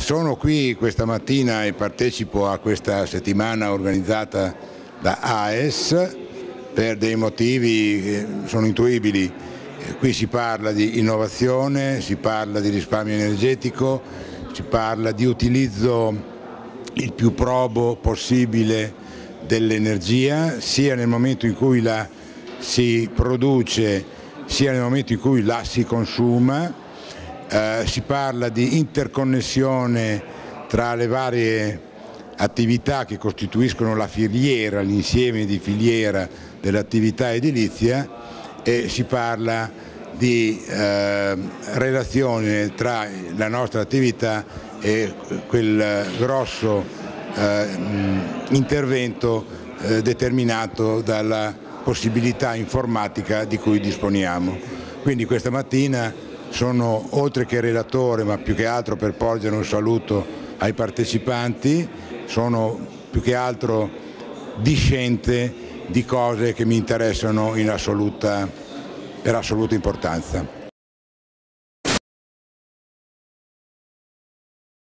Sono qui questa mattina e partecipo a questa settimana organizzata da AES per dei motivi che sono intuibili. Qui si parla di innovazione, si parla di risparmio energetico, si parla di utilizzo il più probo possibile dell'energia, sia nel momento in cui la si produce, sia nel momento in cui la si consuma. Si parla di interconnessione tra le varie attività che costituiscono la filiera, l'insieme di filiera dell'attività edilizia, e si parla di relazione tra la nostra attività e quel grosso intervento determinato dalla possibilità informatica di cui disponiamo. Quindi questa mattina sono, oltre che relatore, ma più che altro per porgere un saluto ai partecipanti, sono più che altro discente di cose che mi interessano per assoluta importanza.